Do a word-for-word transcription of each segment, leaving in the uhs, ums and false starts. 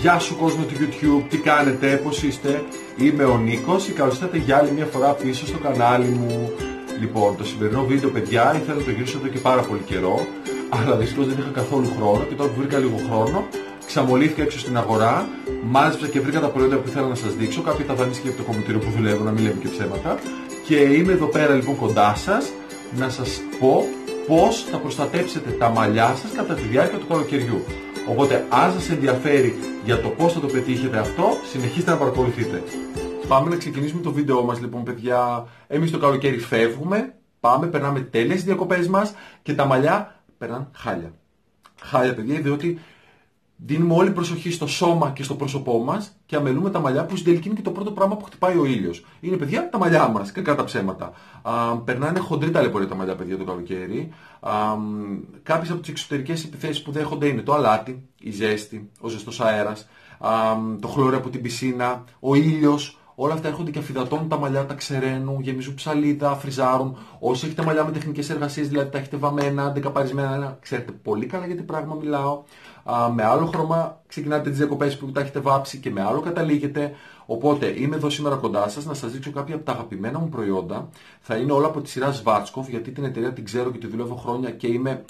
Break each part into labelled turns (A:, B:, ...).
A: Γεια σου κόσμο του YouTube, τι κάνετε, πώς είστε? Είμαι ο Νίκος και καλώς ήρθατε για άλλη μια φορά πίσω στο κανάλι μου. Λοιπόν, το σημερινό βίντεο, παιδιά, ήθελα να το γυρίσω εδώ και πάρα πολύ καιρό, αλλά δυστυχώς δεν είχα καθόλου χρόνο και τώρα που βρήκα λίγο χρόνο, ξαμολύθηκα έξω στην αγορά, μάζεψα και βρήκα τα προϊόντα που ήθελα να σας δείξω. Κάποια τα δανείστηκα από το κομμωτήριο που δουλεύω, να μην λέμε και ψέματα. Και είμαι εδώ πέρα λοιπόν κοντά σας να σας πω πώς θα προστατέψετε τα μαλλιά σας κατά τη διάρκεια του καλοκαιριού. Οπότε, αν σας ενδιαφέρει για το πώς θα το πετύχετε αυτό, συνεχίστε να παρακολουθείτε. Πάμε να ξεκινήσουμε το βίντεο μας λοιπόν, παιδιά. Εμείς το καλοκαίρι φεύγουμε, πάμε, περνάμε τέλειες τις διακοπές μας και τα μαλλιά περνάνε χάλια. Χάλια, παιδιά, διότι δίνουμε όλη προσοχή στο σώμα και στο πρόσωπό μας και αμελούμε τα μαλλιά που στην τελική είναι και το πρώτο πράγμα που χτυπάει ο ήλιος. Είναι, παιδιά, τα μαλλιά μας, κακά τα ψέματα. Α, περνάνε χοντρή ταλαιπωρία τα μαλλιά, παιδιά, το καλοκαίρι. Α, κάποιες από τις εξωτερικές επιθέσεις που δέχονται είναι το αλάτι, η ζέστη, ο ζεστός αέρας, α, το χλώριο από την πισίνα, ο ήλιος. Όλα αυτά έρχονται και αφυδατώνουν τα μαλλιά, τα ξεραίνουν, γεμίζουν ψαλίδα, φριζάρουν. Όσοι έχετε μαλλιά με τεχνικές εργασίες, δηλαδή τα έχετε βαμμένα, ντεκαπαρισμένα, ξέρετε πολύ καλά για τι πράγμα μιλάω. Α, με άλλο χρώμα ξεκινάτε τις διακοπές που τα έχετε βάψει και με άλλο καταλήγετε. Οπότε είμαι εδώ σήμερα κοντά σας να σας δείξω κάποια από τα αγαπημένα μου προϊόντα. Θα είναι όλα από τη σειρά Schwarzkopf, γιατί την εταιρεία την ξέρω και τη δουλεύω χρόνια και είμαι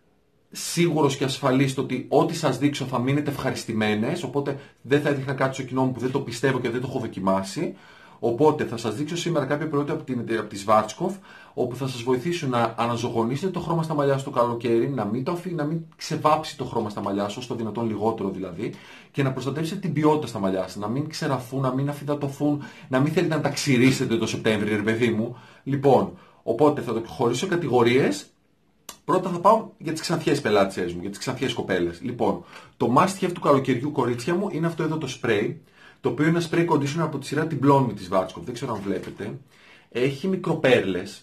A: σίγουρος και ασφαλής στο ότι ό,τι σας δείξω θα μείνετε ευχαριστημένες. Οπότε δεν θα έδειχνα κάτι στο κοινό μου που δεν το πιστεύω και δεν το έχω δοκιμάσει. Οπότε θα σας δείξω σήμερα κάποια προϊόντα από, την, από τη Schwarzkopf, όπου θα σας βοηθήσουν να αναζωογονήσετε το χρώμα στα μαλλιά στο καλοκαίρι, να μην, το αφή, να μην ξεβάψει το χρώμα στα μαλλιά σας, στο δυνατόν λιγότερο δηλαδή, και να προστατεύσετε την ποιότητα στα μαλλιά σας, να μην ξεραφούν, να μην αφυδατωθούν, να μην θέλετε να τα ξηρίσετε το Σεπτέμβρη, ρε παιδί μου. Λοιπόν, οπότε θα το χωρίσω κατηγορίες. Πρώτα θα πάω για τις ξανθιές πελάτησές μου, για τις ξανθιές κοπέλες. Λοιπόν, το must have του καλοκαιριού, κορίτσια μου, είναι αυτό εδώ το spray, το οποίο είναι ένα spray conditioner από τη σειρά την Blonde της Schwarzkopf, δεν ξέρω αν βλέπετε. Έχει μικροπέρλες,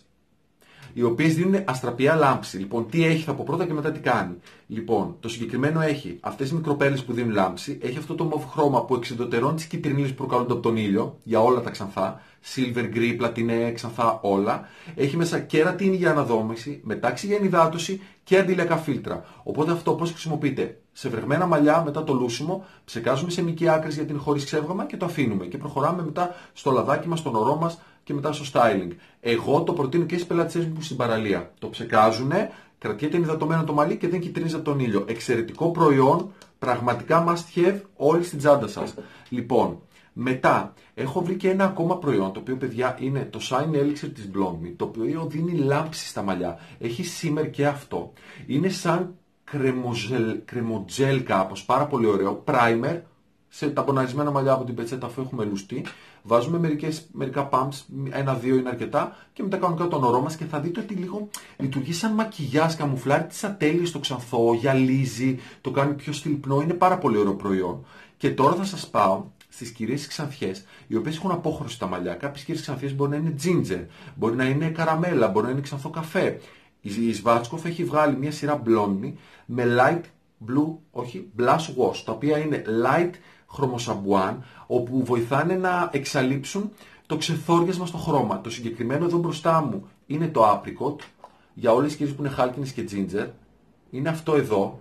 A: οι οποίες δίνουν αστραπιά λάμψη. Λοιπόν, τι έχει, θα πω πρώτα και μετά τι κάνει. Λοιπόν, το συγκεκριμένο έχει αυτές οι μικροπέρλες που δίνουν λάμψη, έχει αυτό το μοβ χρώμα που εξεντοτερώνει τις κυτρινίλες που προκαλούνται από τον ήλιο, για όλα τα ξανθά, silver, grey, πλατινέ, ξανθά, όλα. Έχει μέσα κερατίνη για αναδόμηση, μετάξι για ενυδάτωση και αντιλιακά φίλτρα. Οπότε αυτό πώς χρησιμοποιείται? Σε βρεγμένα μαλλιά, μετά το λούσιμο, ψεκάζουμε σε μυκή άκρες γιατί είναι χωρίς ξεύγαμα και το αφήνουμε. Και προχωράμε μετά στο λαδάκι μας, στον ορό μας και μετά στο styling. Εγώ το προτείνω και στις πελάτησές μου στην παραλία. Το ψεκάζουνε, κρατιέται ενυδατωμένο το μαλλί και δεν κυτρινίζει από τον ήλιο. Εξαιρετικό προϊόν, πραγματικά must have, όλοι στην τσάντα σας. Λοιπόν, μετά έχω βρει και ένα ακόμα προϊόν, το οποίο, παιδιά, είναι το Shine Elixir της Blonde, το οποίο δίνει λάμψη στα μαλλιά. Έχει shimmer και αυτό. Είναι σαν κρεμοζελ, κρεμοτζέλ κάπως, πάρα πολύ ωραίο, primer, σε ταμποναρισμένα μαλλιά από την πετσέτα αφού έχουμε λουστεί. Βάζουμε μερικές, μερικά pumps, ένα-δύο είναι αρκετά και μετά κάνουμε κάτω τον ορό μας και θα δείτε ότι λίγο λειτουργεί σαν μακιγιάζ, καμουφλάρει τις ατέλειες στο ξανθό, γυαλίζει, το κάνει πιο στυλπνό, είναι πάρα πολύ ωραίο προϊόν. Και τώρα θα σας πάω στις κυρίες ξανθιές, οι οποίες έχουν απόχρωση στα μαλλιά. Κάποιες κυρίες ξανθιές μπορεί να είναι ginger, μπορεί να είναι καραμέλα, μπορεί να είναι ξανθό καφέ. Η Schwarzkopf έχει βγάλει μια σειρά blonde με light blue, όχι, blush wash, τα οποία είναι light χρωμοσαμπουάν, όπου βοηθάνε να εξαλείψουν το ξεθόριασμα στο χρώμα. Το συγκεκριμένο εδώ μπροστά μου είναι το apricot, για όλες τις κυρίες που είναι χάλκινες και ginger. Είναι αυτό εδώ,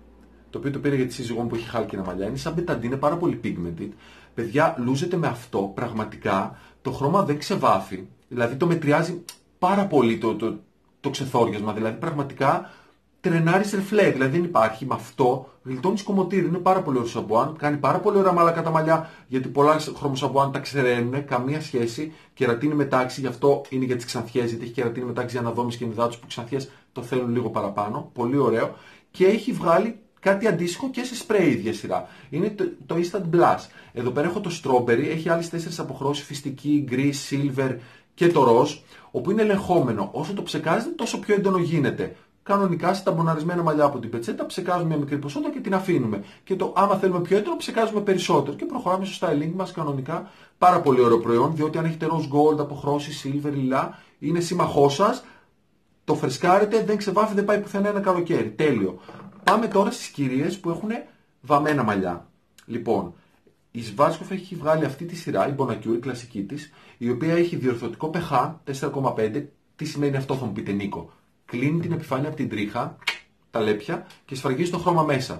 A: το οποίο το πήρα για τη σύζυγό μου που έχει χάλκινα μαλλιά. Είναι σαν μπεταντί, είναι πάρα πολύ pigmented. Παιδιά, λούζετε με αυτό, πραγματικά, το χρώμα δεν ξεβάφει. Δηλαδή το μετριάζει πάρα πολύ το, το, το ξεθόριασμα. Δηλαδή πραγματικά τρενάρει σε reflect. Δηλαδή δεν υπάρχει. Με αυτό γλιτώνεις κομμωτήρι. Είναι πάρα πολύ ωραίο σαμπουάν. Κάνει πάρα πολύ ωραία μαλακά τα μαλλιά. Γιατί πολλά χρωμοσαμπουάν τα ξεραίνουν. Καμία σχέση. Κερατίνη μετάξι. Γι' αυτό είναι για τις ξανθιές. Γιατί έχει κερατίνη μετάξι για αναδόμηση και ενυδάτωση που ξανθιές το θέλουν λίγο παραπάνω. Πολύ ωραίο. Και έχει βγάλει κάτι αντίστοιχο και σε spray ίδια σειρά. Είναι το, το Instant Blush. Εδώ πέρα έχω το Strawberry. Έχει άλλες τέσσερις αποχρώσεις. Φυστική, γκρι, silver και το ροζ. Όπου είναι ελεγχόμενο. Όσο το ψεκάζετε, τόσο πιο έντονο γίνεται. Κανονικά σε ταμποναρισμένα μαλλιά από την πετσέτα ψεκάζουμε μια μικρή ποσότητα και την αφήνουμε. Και το άμα θέλουμε πιο έντονο ψεκάζουμε περισσότερο. Και προχωράμε στο styling μας κανονικά. Πάρα πολύ ωραίο προϊόν, διότι αν έχετε rose gold, αποχρώσεις, silver, λιλά, είναι σύμμαχός σας. Το φρεσκάρετε, δεν ξεβάφει, δεν πάει πουθενά ένα καλοκαίρι. Τέλειο. Πάμε τώρα στις κυρίες που έχουν βαμμένα μαλλιά. Λοιπόν, η Schwarzkopf έχει βγάλει αυτή τη σειρά, η Bonacure, η κλασική της, η οποία έχει διορθωτικό pH τέσσερα κόμμα πέντε. Τι σημαίνει αυτό, θα μου πείτε, Νίκο? Κλείνει την επιφάνεια από την τρίχα, τα λέπια και σφραγίζει το χρώμα μέσα.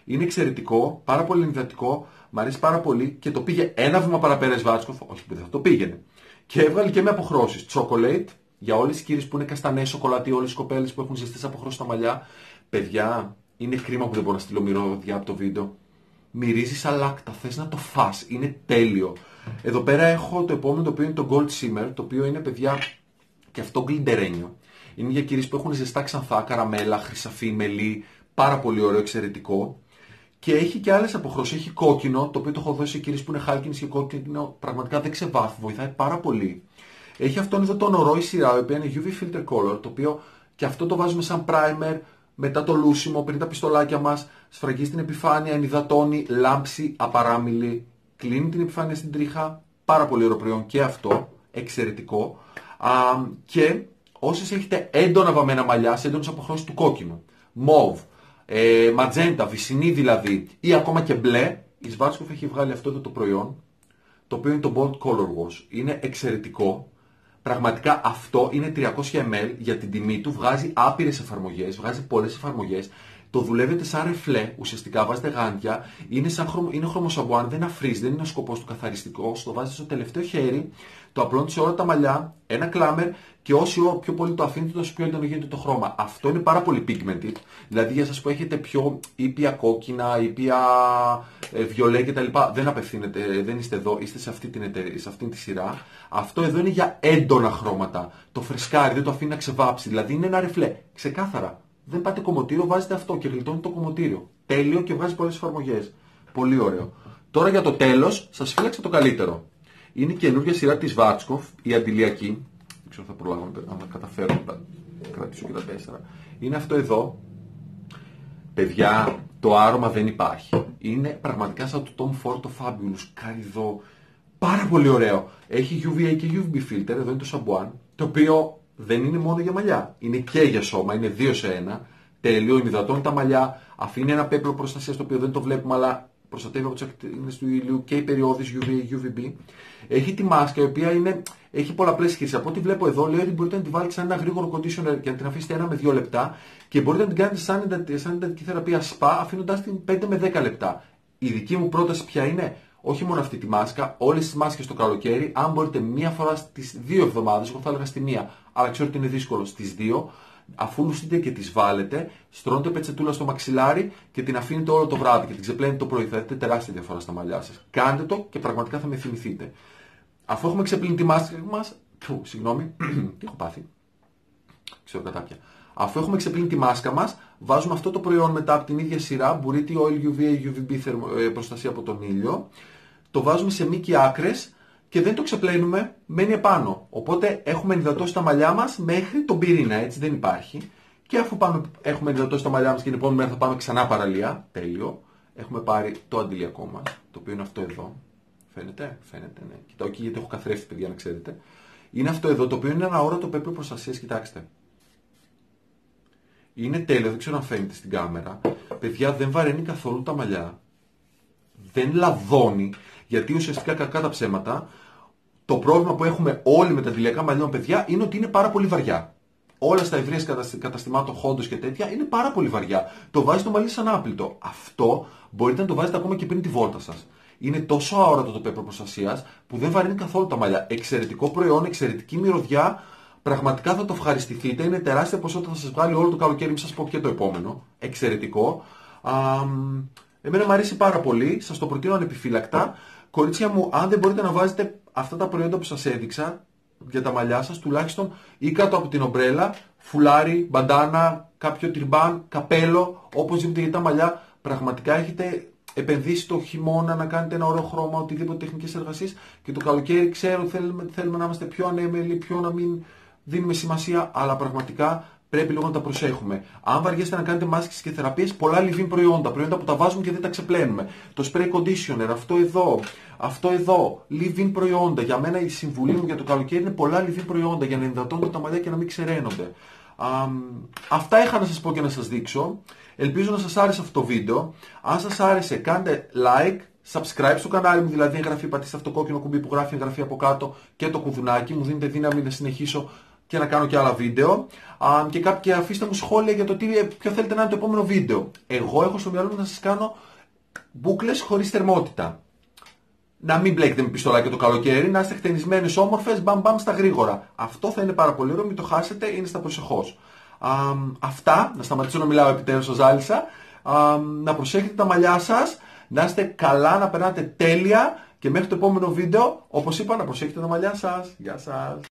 A: Είναι εξαιρετικό, πάρα πολύ ενυδατικό, μ' αρέσει πάρα πολύ και το πήγε ένα βήμα παραπέρα η Schwarzkopf, όχι που δεν θα το πήγαινε. Και έβγαλε και με αποχρώσεις. Chocolate, για όλες τις κύριες που είναι καστανές, σοκολατί, όλες τις κοπέλες που έχουν ζεστές αποχρώσεις στα μαλλιά. Παιδιά, είναι κρίμα που δεν μπορώ να στείλω μυρωδιά από το βίντεο. Μυρίζει σαν λάκτα, θες να το φας, είναι τέλειο. Εδώ πέρα έχω το επόμενο, το οποίο είναι το Gold Shimmer, το οποίο είναι, παιδιά, και αυτό γκλιντερένιο. Είναι για κυρίες που έχουν ζεστά ξανθά, καραμέλα, χρυσαφή, μελί, πάρα πολύ ωραίο, εξαιρετικό. Και έχει και άλλες αποχρώσεις, έχει κόκκινο, το οποίο το έχω δώσει σε κυρίες που είναι χάλκινες και κόκκινο, πραγματικά δεν ξεβάφει, βοηθάει πάρα πολύ. Έχει αυτόν εδώ τον ορό η σειρά, η οποία είναι γιου βι Filter Color, το οποίο και αυτό το βάζουμε σαν primer, μετά το λούσιμο, πριν τα πιστολάκια μας, σφραγίζει την επιφάνεια, ενυδατώνει, λάμψη, απαράμιλη, κλείνει την επιφάνεια στην τρίχα, πάρα πολύ ωραίο προϊόν και αυτό, εξαιρετικό. Α, και όσες έχετε έντονα βαμμένα μαλλιά, σε έντονες αποχρώσεις του κόκκινου, μόβ, ε, ματζέντα, βυσσινή δηλαδή, ή ακόμα και μπλε, η Schwarzkopf έχει βγάλει αυτό εδώ το προϊόν, το οποίο είναι το Bold Color Wash. Είναι εξαιρετικό. Πραγματικά αυτό είναι τριακόσια μιλιλίτρα για την τιμή του, βγάζει άπειρες εφαρμογές, βγάζει πολλές εφαρμογές. Το δουλεύετε σαν ρεφλέ, ουσιαστικά βάζετε γάντια, είναι, σαν χρωμο, είναι χρωμοσαμπουάν, δεν αφρίζει, δεν είναι ο σκοπός του καθαριστικός, το βάζετε στο τελευταίο χέρι, το απλώνετε σε όλα τα μαλλιά, ένα κλάμερ και όσο πιο πολύ το αφήνετε τόσο πιο έντονο γίνεται το χρώμα. Αυτό είναι πάρα πολύ pigmented, δηλαδή για σας που έχετε πιο ήπια κόκκινα, ήπια ε, βιολέ κτλ. Δεν απευθύνετε, δεν είστε εδώ, είστε σε αυτή την, εταιρεία, σε αυτή τη σειρά. Αυτό εδώ είναι για έντονα χρώματα. Το φρεσκάρι δεν το αφήνει να ξεβάψει, δηλαδή είναι ένα ρεφλέ, ξεκάθαρα. Δεν πάτε κομμωτήριο, βάζετε αυτό και γλιτώνει το κομμωτήριο. Τέλειο και βγάζει πολλές εφαρμογές. Πολύ ωραίο. Τώρα για το τέλος, σας φύλαξα το καλύτερο. Είναι η καινούργια σειρά της Schwarzkopf, η αντιλιακή. Δεν ξέρω αν θα προλάβω να καταφέρω να κρατήσω και τα τέσσερα. Είναι αυτό εδώ. Παιδιά, το άρωμα δεν υπάρχει. Είναι πραγματικά σαν το Tom Ford το Fabulous. Καρυδό. Πάρα πολύ ωραίο. Έχει γιου βι έι και γιου βι μπι filter, εδώ είναι το σαμπουάν, το οποίο δεν είναι μόνο για μαλλιά. Είναι και για σώμα, είναι δύο σε ένα. Τέλειο, υδατώνει τα μαλλιά, αφήνει ένα πέπλο προστασίας το οποίο δεν το βλέπουμε, αλλά προστατεύει από τις ακτίνες του ήλιου και οι περιόδους γιου βι έι και γιου βι μπι. Έχει τη μάσκα η οποία είναι, έχει πολλαπλές χρήσεις. Από ό,τι βλέπω εδώ λέει ότι μπορείτε να τη βάλετε σαν ένα γρήγορο conditioner και να την αφήσετε ένα με δύο λεπτά και μπορείτε να την κάνετε σαν εντατική θεραπεία σπα αφήνοντας την πέντε με δέκα λεπτά. Η δική μου πρόταση ποια είναι? Όχι μόνο αυτή τη μάσκα, όλες τις μάσκες το καλοκαίρι, αν μπορείτε μία φορά στις δύο εβδομάδες, εγώ θα έλεγα στη μία, αλλά ξέρω ότι είναι δύσκολο στις δύο, αφού λουστείτε και τις βάλετε, στρώνετε πετσετούλα στο μαξιλάρι και την αφήνετε όλο το βράδυ και την ξεπλένετε το πρωί. Θα δείτε τεράστια διαφορά στα μαλλιά σας. Κάντε το και πραγματικά θα με θυμηθείτε. Αφού έχουμε ξεπλύνει τη μάσκα μας, Φου, συγγνώμη, τι έχω πάθει, ξέρω κατάπια. Αφού έχουμε ξεπλύνει τη μάσκα μας, βάζουμε αυτό το προϊόν μετά από την ίδια σειρά, Buriti Oil γιου βι έι γιου βι μπι προστασία από τον ήλιο. Το βάζουμε σε μήκη άκρες και δεν το ξεπλένουμε, μένει επάνω. Οπότε έχουμε ενυδατώσει τα μαλλιά μας μέχρι τον πυρήνα, έτσι δεν υπάρχει. Και αφού πάμε, έχουμε ενυδατώσει τα μαλλιά μας και την επόμενη μέρα θα πάμε ξανά παραλία, τέλειο. Έχουμε πάρει το αντιλιακό μας, το οποίο είναι αυτό εδώ. Φαίνεται, φαίνεται, ναι. Κοιτάω εκεί γιατί έχω καθρέφτη, παιδιά, να ξέρετε. Είναι αυτό εδώ, το οποίο είναι ένα αόρατο πέπλο προστασίας, κοιτάξτε. Είναι τέλειο, δεν ξέρω αν φαίνεται στην κάμερα. Παιδιά, δεν βαραίνει καθόλου τα μαλλιά. Δεν λαδώνει, γιατί ουσιαστικά κακά τα ψέματα, το πρόβλημα που έχουμε όλοι με τα αντιλιακά μαλλιών, παιδιά, είναι ότι είναι πάρα πολύ βαριά. Όλα στα ευρείες καταστημάτων χόντος και τέτοια είναι πάρα πολύ βαριά. Το βάζει το μαλλί σαν άπλυτο. Αυτό μπορείτε να το βάζετε ακόμα και πριν τη βόλτα σας. Είναι τόσο αόρατο το πέπλο προστασίας που δεν βαρύνει καθόλου τα μαλλιά. Εξαιρετικό προϊόν, εξαιρετική μυρωδιά. Πραγματικά θα το ευχαριστηθείτε. Είναι τεράστια ποσότητα, θα σας βγάλει όλο το καλοκαίρι, μην σας πω και το επόμενο. Εξαιρετικό. Α, εμένα μου αρέσει πάρα πολύ. Σας το προτείνω ανεπιφύλακτα. Κορίτσια μου, αν δεν μπορείτε να βάζετε αυτά τα προϊόντα που σας έδειξα για τα μαλλιά σας, τουλάχιστον ή κάτω από την ομπρέλα, φουλάρι, μπαντάνα, κάποιο τριμπάν, καπέλο, οπωσδήποτε, για τα μαλλιά πραγματικά έχετε επενδύσει το χειμώνα να κάνετε ένα ωραίο χρώμα, οτιδήποτε τεχνικές εργασίες, και το καλοκαίρι ξέρω θέλουμε, θέλουμε να είμαστε πιο ανέμελοι, πιο να μην δίνουμε σημασία, αλλά πραγματικά πρέπει λίγο να τα προσέχουμε. Αν βαριέστε να κάνετε μάσκες και θεραπείες, πολλά leave-in προϊόντα, προϊόντα που τα βάζουμε και δεν τα ξεπλένουμε. Το spray conditioner, αυτό εδώ, αυτό εδώ, leave-in προϊόντα. Για μένα η συμβουλή μου για το καλοκαίρι είναι πολλά leave-in προϊόντα για να ενυδατώνονται τα μαλλιά και να μην ξεραίνονται. Α, αυτά είχα να σας πω και να σας δείξω. Ελπίζω να σας άρεσε αυτό το βίντεο. Αν σας άρεσε, κάντε like, subscribe στο κανάλι μου, δηλαδή εγγραφή, πατήστε αυτό το κόκκινο κουμπί που γράφει εγγραφή από κάτω και το κουδουνάκι. Μου δίνετε δύναμη να συνεχίσω και να κάνω και άλλα βίντεο. Α, και κάποια αφήστε μου σχόλια για το τι, ποιο θέλετε να είναι το επόμενο βίντεο. Εγώ έχω στο μυαλό μου να σας κάνω μπούκλες χωρίς θερμότητα. Να μην μπλέκετε με πιστολάκια το καλοκαίρι, να είστε χτενισμένες, όμορφες, μπαμ μπαμ στα γρήγορα. Αυτό θα είναι πάρα πολύ ωραίο, μην το χάσετε, είναι στα προσεχώς. Α, αυτά, να σταματήσω να μιλάω επιτέλους, στο ζάλισα. Α, να προσέχετε τα μαλλιά σας, να είστε καλά, να περνάτε τέλεια και μέχρι το επόμενο βίντεο, όπως είπα, να προσέχετε τα μαλλιά σας. Γεια σας.